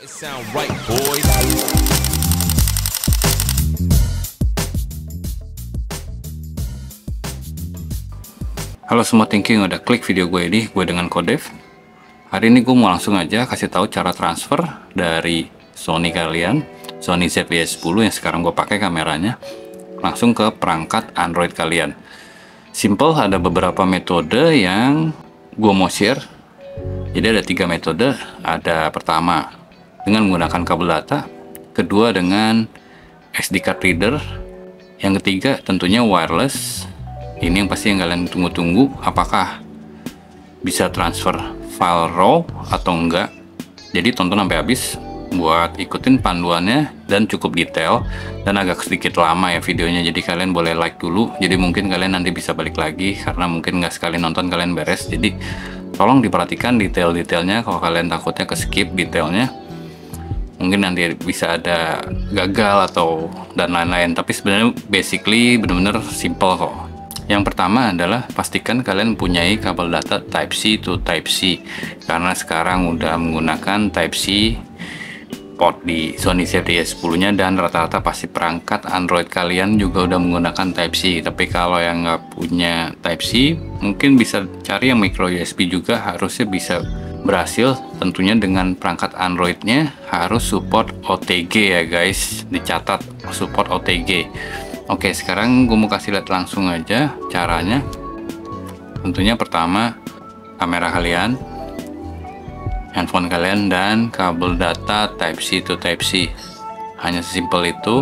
Sound right, boys. Halo semua, thank you yang udah klik video gue ini, gue dengan Kodev. Hari ini gue mau langsung aja kasih tahu cara transfer dari Sony kalian, Sony ZV-E10 yang sekarang gue pakai kameranya, langsung ke perangkat Android kalian. Simple, ada beberapa metode yang gue mau share. Jadi ada 3 metode. Ada pertama dengan menggunakan kabel data, kedua dengan SD card reader, yang ketiga tentunya wireless. Ini yang pasti yang kalian tunggu-tunggu, apakah bisa transfer file RAW atau enggak. Jadi tonton sampai habis buat ikutin panduannya, dan cukup detail dan agak sedikit lama ya videonya, jadi kalian boleh like dulu, jadi mungkin kalian nanti bisa balik lagi karena mungkin nggak sekali nonton kalian beres. Jadi tolong diperhatikan detail-detailnya, kalau kalian takutnya ke skip detailnya mungkin nanti bisa ada gagal atau dan lain-lain. Tapi sebenarnya basically bener-bener simple kok. Yang pertama adalah pastikan kalian mempunyai kabel data Type-C to Type-C, karena sekarang udah menggunakan Type-C port di Sony ZV-E10 nya, dan rata-rata pasti perangkat Android kalian juga udah menggunakan Type-C. Tapi kalau yang nggak punya Type-C mungkin bisa cari yang micro USB juga, harusnya bisa berhasil. Tentunya dengan perangkat Androidnya harus support OTG ya guys, dicatat support OTG. Oke, sekarang gue mau kasih lihat langsung aja caranya. Tentunya pertama kamera kalian, handphone kalian, dan kabel data Type-C to Type-C. Hanya sesimpel itu.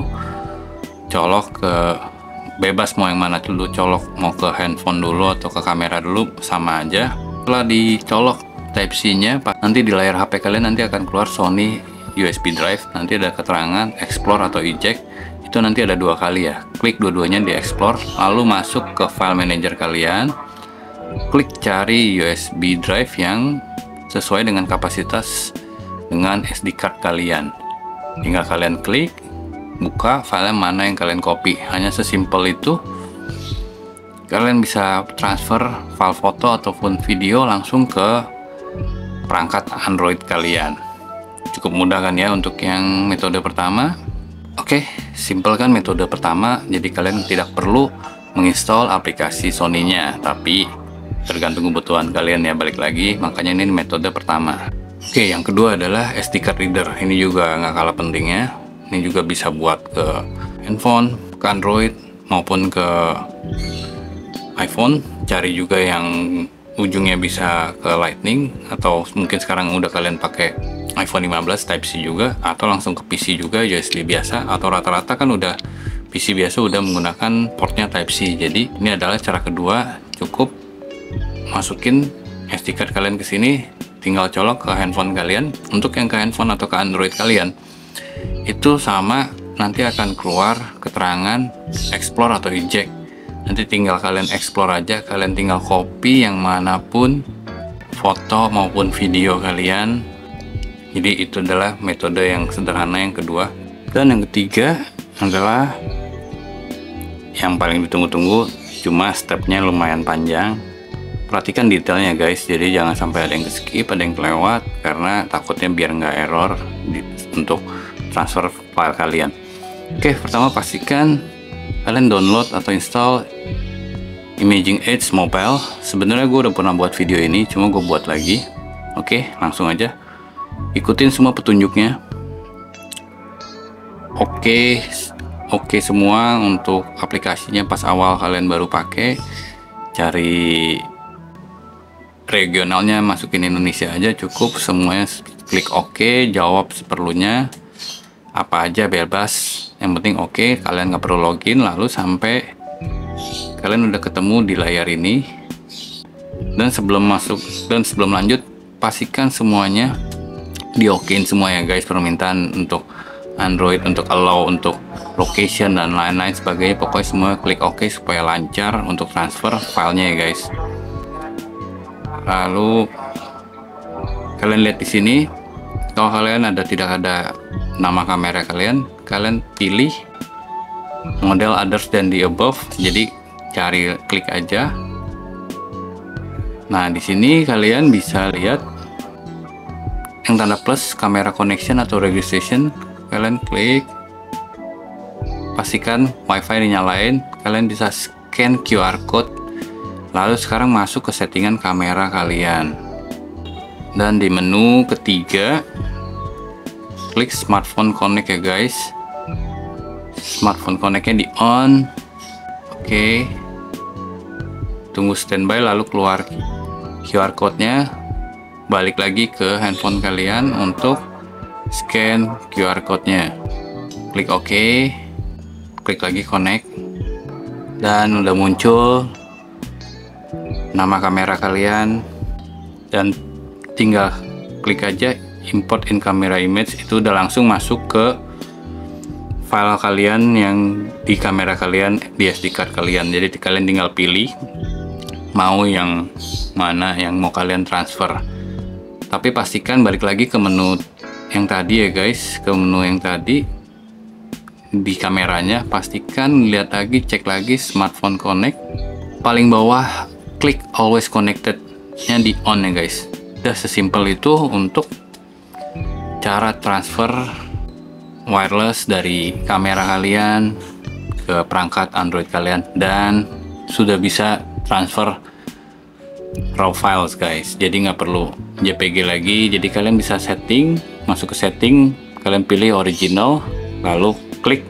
Colok ke, bebas mau yang mana dulu, colok mau ke handphone dulu atau ke kamera dulu, sama aja. Setelah dicolok Type-C nya, nanti di layar HP kalian nanti akan keluar Sony USB drive, nanti ada keterangan explore atau eject. Itu nanti ada 2 kali ya, klik dua-duanya di explore, lalu masuk ke file manager kalian, klik cari USB drive yang sesuai dengan kapasitas dengan SD card kalian. Tinggal kalian klik, buka file mana yang kalian copy. Hanya sesimpel itu. Kalian bisa transfer file foto ataupun video langsung ke perangkat Android kalian. Cukup mudah kan ya untuk yang metode pertama. Oke, simple kan metode pertama. Jadi kalian tidak perlu menginstal aplikasi Sony-nya, tapi tergantung kebutuhan kalian ya, balik lagi. Makanya ini metode pertama. Oke, yang kedua adalah SD card reader. Ini juga nggak kalah pentingnya. Ini juga bisa buat ke handphone, ke Android maupun ke iPhone. Cari juga yang ujungnya bisa ke Lightning, atau mungkin sekarang udah kalian pakai iPhone 15 Type-C juga, atau langsung ke PC juga USB biasa, atau rata-rata kan udah PC biasa udah menggunakan portnya Type-C. Jadi ini adalah cara kedua, cukup masukin SD card kalian ke sini, tinggal colok ke handphone kalian. Untuk yang ke handphone atau ke Android kalian itu sama, nanti akan keluar keterangan explore atau eject. Nanti tinggal kalian explore aja, kalian tinggal copy yang manapun foto maupun video kalian. Jadi itu adalah metode yang sederhana yang kedua. Dan yang ketiga adalah yang paling ditunggu-tunggu, cuma stepnya lumayan panjang. Perhatikan detailnya guys, jadi jangan sampai ada yang skip, ada yang kelewat, karena takutnya biar nggak error untuk transfer file kalian. Oke, pertama pastikan kalian download atau install Imaging Edge Mobile. Sebenarnya gue udah pernah buat video ini, cuma gue buat lagi. Oke, langsung aja ikutin semua petunjuknya. Oke semua untuk aplikasinya. Pas awal kalian baru pakai, cari regionalnya, masukin Indonesia aja cukup. Semuanya klik oke, jawab seperlunya, apa aja bebas, yang penting oke. Kalian nggak perlu login, lalu sampai kalian udah ketemu di layar ini. Dan sebelum masuk dan sebelum lanjut, pastikan semuanya diokein semua ya guys. Permintaan untuk Android, untuk allow, untuk location dan lain-lain sebagainya, pokoknya semua klik oke supaya lancar untuk transfer filenya ya guys. Lalu kalian lihat di sini, kalau kalian tidak ada nama kamera kalian, kalian pilih model others than the above. Jadi cari, klik aja. Nah di sini kalian bisa lihat yang tanda plus kamera connection atau registration, kalian klik, pastikan wifi dinyalain, kalian bisa scan QR code, lalu sekarang masuk ke settingan kamera kalian, dan di menu ketiga klik smartphone connect ya guys. Smartphone connect-nya di on. Oke, tunggu standby, lalu keluar QR code-nya, balik lagi ke handphone kalian untuk scan QR code-nya, klik OK, klik lagi connect, dan udah muncul nama kamera kalian, dan tinggal klik aja import in camera image, itu udah langsung masuk ke file kalian yang di kamera kalian, di SD card kalian. Jadi kalian tinggal pilih mau yang mana yang mau kalian transfer. Tapi pastikan balik lagi ke menu yang tadi ya guys, ke menu yang tadi di kameranya, pastikan lihat lagi, cek lagi smartphone connect, paling bawah klik always connected nya di on ya guys. Udah sesimpel itu untuk cara transfer wireless dari kamera kalian ke perangkat Android kalian, dan sudah bisa transfer raw files guys, jadi nggak perlu JPG lagi. Jadi kalian bisa setting, masuk ke setting, kalian pilih original, lalu klik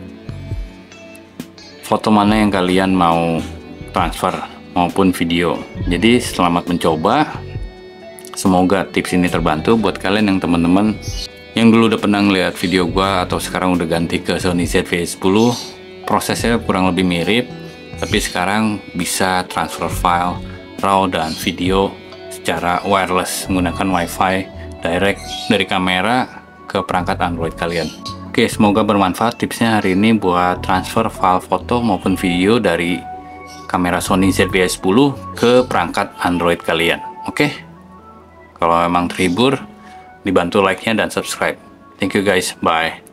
foto mana yang kalian mau transfer maupun video. Jadi selamat mencoba, semoga tips ini terbantu buat kalian yang teman-teman yang dulu udah pernah ngeliat video gua atau sekarang udah ganti ke Sony ZV-E10. Prosesnya kurang lebih mirip, tapi sekarang bisa transfer file RAW dan video secara wireless menggunakan WiFi direct dari kamera ke perangkat Android kalian. Oke, semoga bermanfaat tipsnya hari ini buat transfer file foto maupun video dari kamera Sony ZV-E10 ke perangkat Android kalian. Oke, kalau memang terhibur, dibantu like-nya dan subscribe. Thank you guys, bye.